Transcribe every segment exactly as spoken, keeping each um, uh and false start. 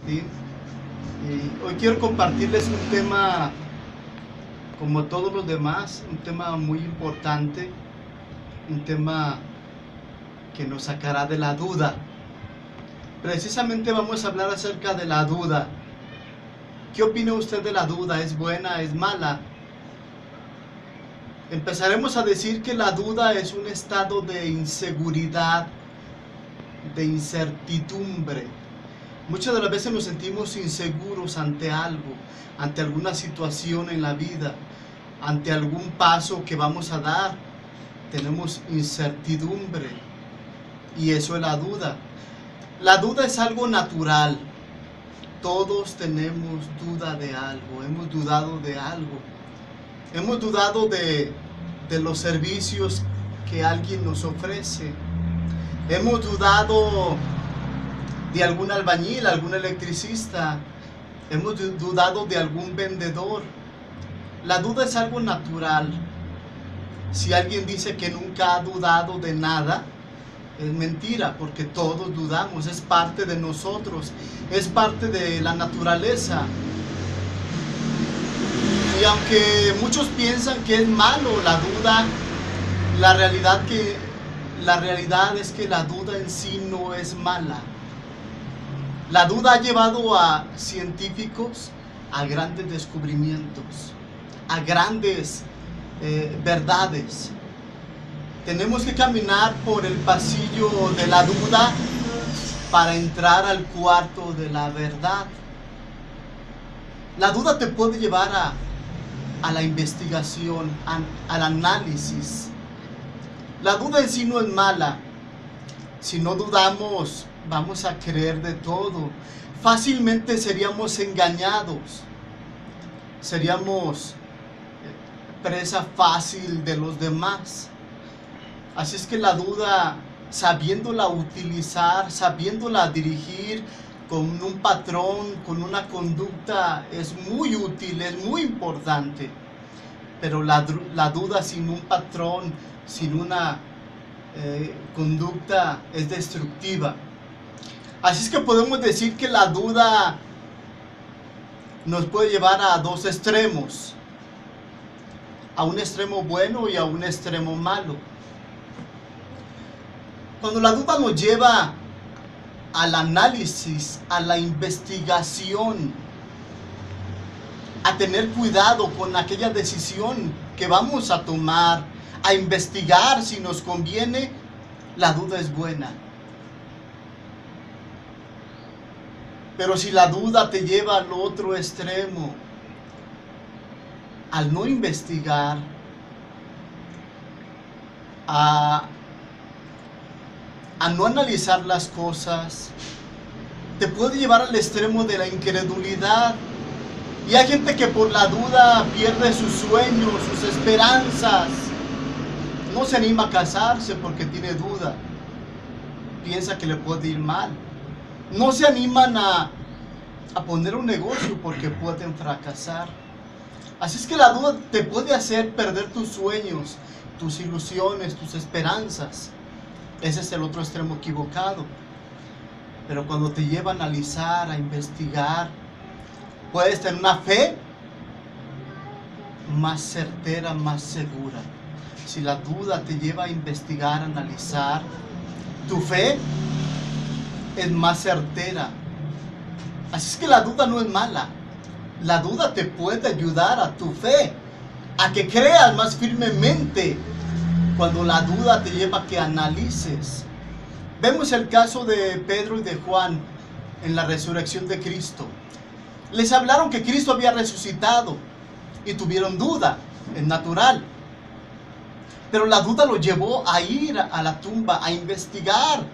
¿sí? Y hoy quiero compartirles un tema, como todos los demás, un tema muy importante, un tema que nos sacará de la duda. Precisamente vamos a hablar acerca de la duda. ¿Qué opina usted de la duda? ¿Es buena? ¿Es mala? Empezaremos a decir que la duda es un estado de inseguridad, de incertidumbre. Muchas de las veces nos sentimos inseguros ante algo, ante alguna situación en la vida, ante algún paso que vamos a dar. Tenemos incertidumbre y eso es la duda. La duda es algo natural. Todos tenemos duda de algo, hemos dudado de algo. Hemos dudado de, de los servicios que alguien nos ofrece. Hemos dudado de algún albañil, algún electricista. Hemos dudado de algún vendedor. La duda es algo natural. Si alguien dice que nunca ha dudado de nada, es mentira, porque todos dudamos, es parte de nosotros, es parte de la naturaleza. Y aunque muchos piensan que es malo la duda, la realidad, que, la realidad es que la duda en sí no es mala. La duda ha llevado a científicos a grandes descubrimientos, a grandes eh, verdades. Tenemos que caminar por el pasillo de la duda para entrar al cuarto de la verdad. La duda te puede llevar a, a la investigación, a, al análisis. La duda en sí no es mala. Si no dudamos, vamos a creer de todo. Fácilmente seríamos engañados. Seríamos presa fácil de los demás. Así es que la duda, sabiéndola utilizar, sabiéndola dirigir con un patrón, con una conducta, es muy útil, es muy importante. Pero la, la duda sin un patrón, sin una eh, conducta, es destructiva. Así es que podemos decir que la duda nos puede llevar a dos extremos. A un extremo bueno y a un extremo malo. Cuando la duda nos lleva al análisis, a la investigación, a tener cuidado con aquella decisión que vamos a tomar, a investigar si nos conviene, la duda es buena. Pero si la duda te lleva al otro extremo, al no investigar, a a no analizar las cosas, te puede llevar al extremo de la incredulidad. Y hay gente que por la duda pierde sus sueños, sus esperanzas. No se anima a casarse porque tiene duda. Piensa que le puede ir mal. No se animan a, a poner un negocio porque pueden fracasar. Así es que la duda te puede hacer perder tus sueños, tus ilusiones, tus esperanzas. Ese es el otro extremo equivocado. Pero cuando te lleva a analizar, a investigar, puedes tener una fe más certera, más segura. Si la duda te lleva a investigar, a analizar, tu fe es más certera. Así es que la duda no es mala. La duda te puede ayudar a tu fe, a que creas más firmemente. Cuando la duda te lleva a que analices. Vemos el caso de Pedro y de Juan en la resurrección de Cristo. Les hablaron que Cristo había resucitado y tuvieron duda, es natural. Pero la duda los llevó a ir a la tumba, a investigar.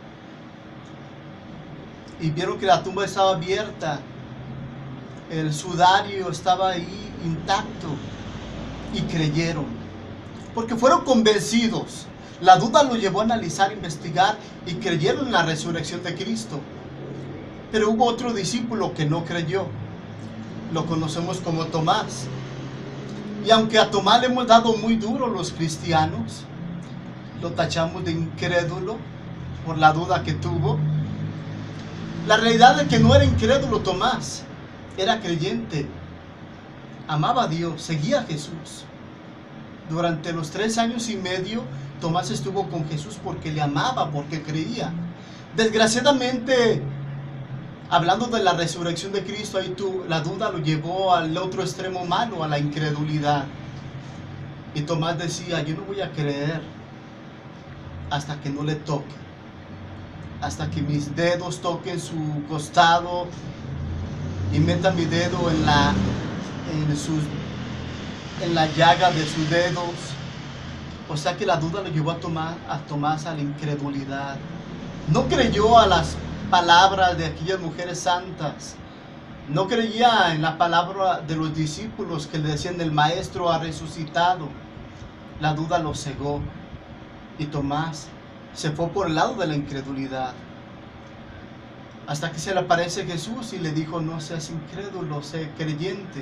Y vieron que la tumba estaba abierta, el sudario estaba ahí intacto y creyeron. Porque fueron convencidos. La duda los llevó a analizar, investigar y creyeron en la resurrección de Cristo. Pero hubo otro discípulo que no creyó. Lo conocemos como Tomás. Y aunque a Tomás le hemos dado muy duro los cristianos, lo tachamos de incrédulo por la duda que tuvo, La realidad es que no era incrédulo Tomás, era creyente, amaba a Dios, seguía a Jesús. Durante los tres años y medio, Tomás estuvo con Jesús porque le amaba, porque creía. Desgraciadamente, hablando de la resurrección de Cristo, ahí tú, la duda lo llevó al otro extremo malo, a la incredulidad. Y Tomás decía, yo no voy a creer hasta que no le toque, hasta que mis dedos toquen su costado y meta mi dedo en la, en sus, en la llaga de sus dedos. O sea que la duda lo llevó a Tomás, a Tomás a la incredulidad. No creyó a las palabras de aquellas mujeres santas. No creía en la palabra de los discípulos que le decían el maestro ha resucitado. La duda lo cegó y Tomás se fue por el lado de la incredulidad. Hasta que se le aparece Jesús y le dijo, no seas incrédulo, sé creyente.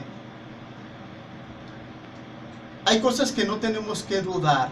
Hay cosas que no tenemos que dudar.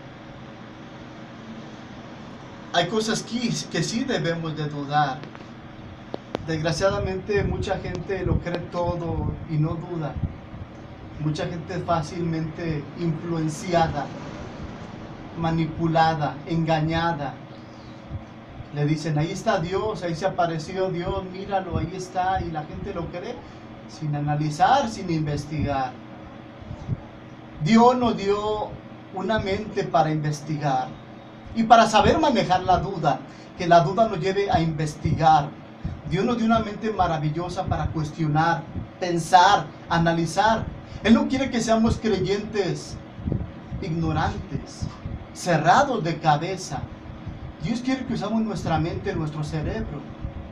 Hay cosas que, que sí debemos de dudar. Desgraciadamente mucha gente lo cree todo y no duda. Mucha gente es fácilmente influenciada, manipulada, engañada. Le dicen, ahí está Dios, ahí se apareció Dios, míralo, ahí está. Y la gente lo cree sin analizar, sin investigar. Dios nos dio una mente para investigar y para saber manejar la duda, que la duda nos lleve a investigar. Dios nos dio una mente maravillosa para cuestionar, pensar, analizar. Él no quiere que seamos creyentes ignorantes, cerrados de cabeza. Dios quiere que usamos nuestra mente, nuestro cerebro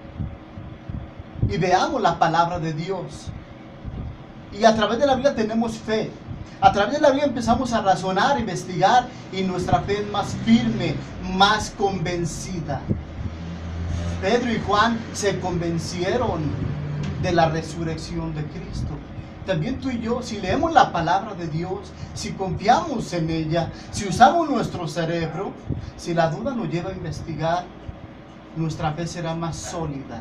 y veamos la palabra de Dios. Y a través de la Biblia tenemos fe. A través de la Biblia empezamos a razonar, investigar y nuestra fe es más firme, más convencida. Pedro y Juan se convencieron de la resurrección de Cristo. También tú y yo, si leemos la palabra de Dios, si confiamos en ella, si usamos nuestro cerebro, si la duda nos lleva a investigar, nuestra fe será más sólida.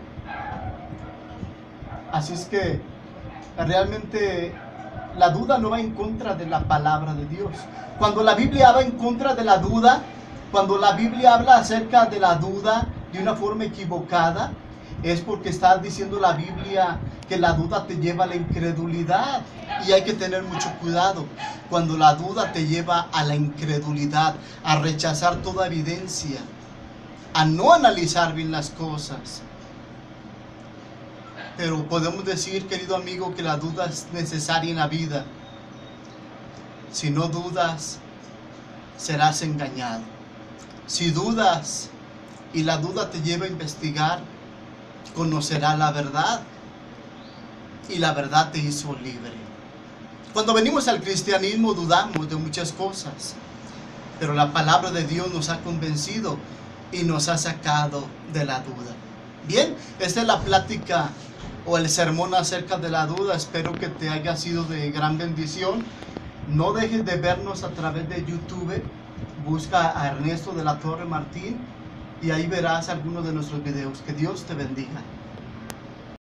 Así es que realmente la duda no va en contra de la palabra de Dios. Cuando la Biblia va en contra de la duda, cuando la Biblia habla acerca de la duda de una forma equivocada, es porque está diciendo la Biblia que la duda te lleva a la incredulidad. Y hay que tener mucho cuidado cuando la duda te lleva a la incredulidad, a rechazar toda evidencia, a no analizar bien las cosas. Pero podemos decir, querido amigo, que la duda es necesaria en la vida. Si no dudas, serás engañado. Si dudas y la duda te lleva a investigar, conocerás la verdad y la verdad te hizo libre. Cuando venimos al cristianismo dudamos de muchas cosas, pero la palabra de Dios nos ha convencido y nos ha sacado de la duda. Bien, esta es la plática o el sermón acerca de la duda. Espero que te haya sido de gran bendición. No dejes de vernos a través de YouTube. Busca a Ernesto de la Torre Martín y ahí verás algunos de nuestros videos. Que Dios te bendiga.